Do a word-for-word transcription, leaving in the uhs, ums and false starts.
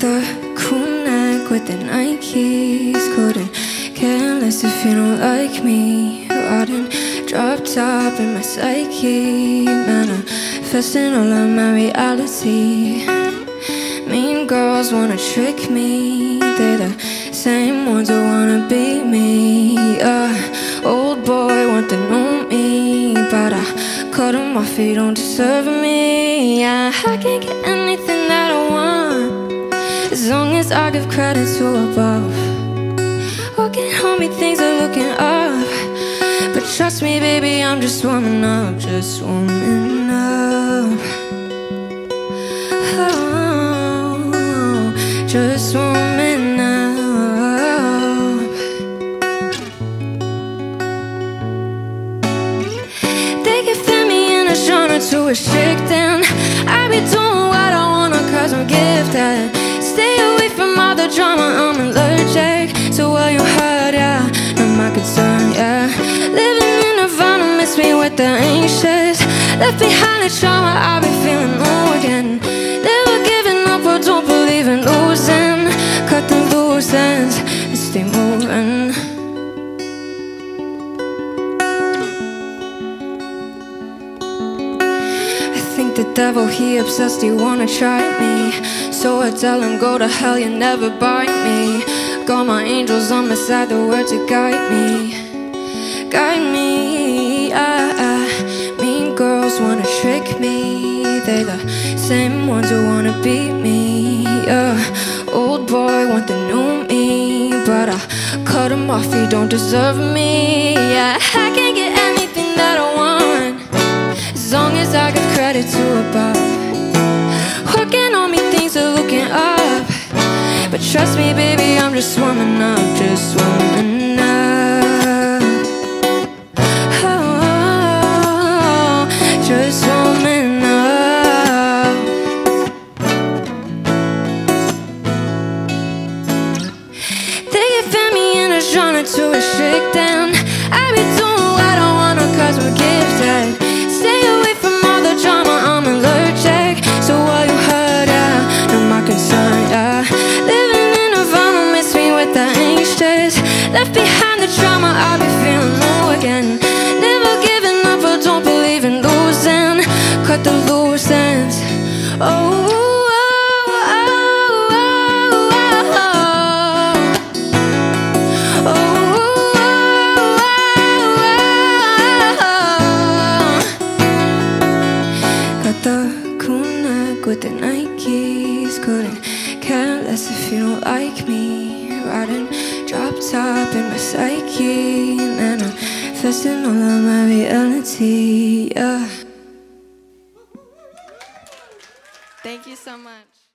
the cool neck with the Nikes. Couldn't care less if you don't like me. Riding drop top in my psyche, manifesting all of my reality. Mean girls wanna trick me, they're the same ones who wanna beat me. uh, Old boy want the new me, but I cut them off, he don't deserve me. yeah, I can't get anything that I want, as long as I give credit to above. Looking on me, things are looking up, but trust me baby, I'm just warming up, just warming up. Oh, just warming up. They can fit me in a genre too restricting. I be doing what I wanna cause I'm gifted. Stay away from all the drama, I'm allergic to what you heard, yeah, not my concern, yeah. Living in Nirvana, miss me with the anxious. Left behind the trauma, I've been feeling low again. Never giving up, or don't believe in losing. Cut the loose ends and stay moving. I think the devil, he obsessed, he wanna try me. So I tell him, go to hell, you never bite me. Got my angels on my side, the words to guide me. Guide me, ah, ah. Mean girls wanna trick me, they're the same ones who wanna beat me. yeah. Old boy want the new me, but I cut him off, he don't deserve me. yeah, I can't get anything that I want, as long as I give credit to above. Working on me, things are looking up, but trust me baby, I'm just warming up, just warming up. Oh, just warming up. They can fit me in a genre too restricting. I be doing what I wanna cause we're gifted. Stay away from all the drama, I'm allergic. So what you heard, yeah, not my concern, yeah. Living in Nirvana, miss me with the anxious. Left behind the trauma, I'll be feeling low again. Never giving up, or don't believe in losing. Cut the loose ends. Oh, oh, oh, oh, oh, oh. Got the cool neck with the Nikes. Couldn't care less if you don't like me. Riding drop top in my psyche, manifesting all of my reality, yeah. Thank you so much.